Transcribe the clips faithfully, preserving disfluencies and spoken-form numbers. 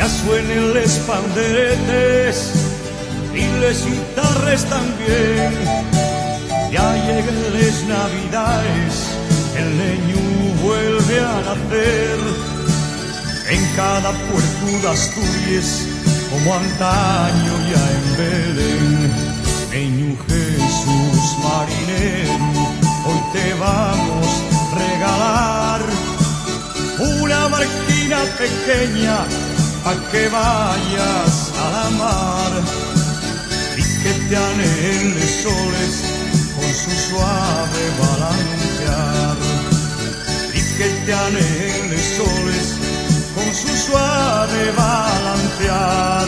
ya suenen les panderetes y les guitarres también. Ya lleguen les navidades, el niño vuelve a nacer. En cada puerto de Asturias, como antaño ya en Belén. Niño Jesús marinero, hoy te vamos a regalar una barquina pequeña pa' que vayas a la mar y que te anhele soles con su suave balancear, y que te anhele soles con su suave balancear.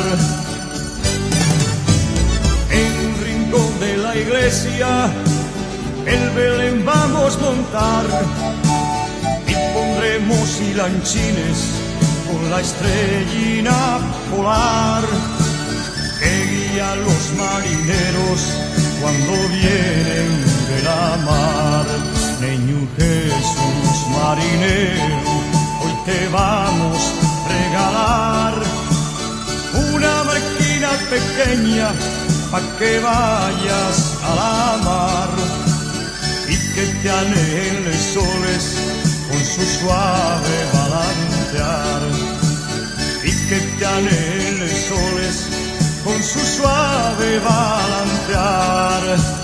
En un rincón de la iglesia el Belén vamos a montar y pondremos hilanchines con la estrellina polar que guía a los marineros cuando vienen de la mar. Niño Jesús marinero, hoy te vamos a regalar una barquina pequeña pa' que vayas a la mar y que te anhele soles con su suave balancear, y que te anhele soles con su suave balancear.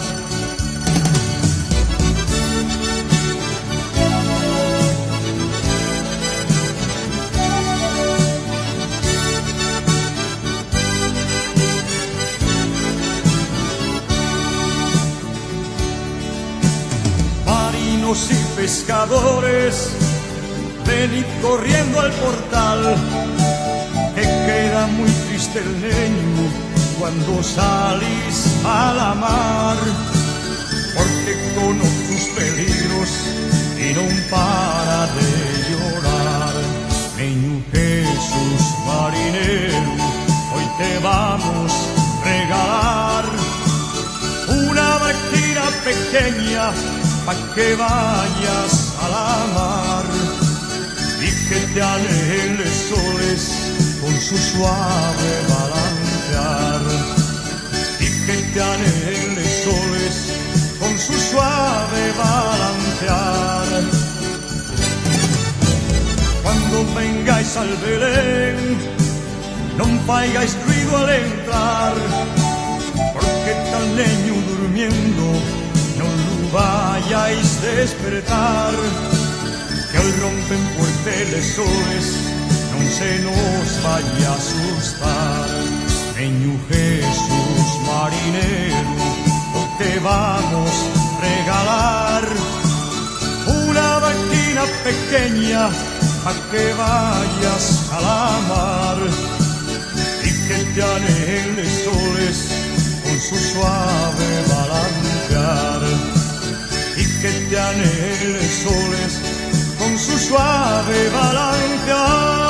Marinos y pescadores, venid corriendo al portal, que queda muy triste el niño cuando salís a la mar, porque conoce sus peligros y no para de llorar. Niño Jesús marinero, hoy te vamos a regalar una barquina pequeña pa' que vayas a la mar y que te anhele soles con su suave balancear, y que te anhele soles con su suave balancear. Cuando vengáis al Belén, no faigáis ruido al entrar, porque está el niño durmiendo, no lo vayáis a despertar, que hoy rompen puerteles soles, no se nos vaya a asustar. Niño Jesús marinero, hoy te vamos a regalar una barquina pequeña pa' que vayas a la mar y que te anhele soles con su suave balancear, y que te anhele soles con su suave balancear.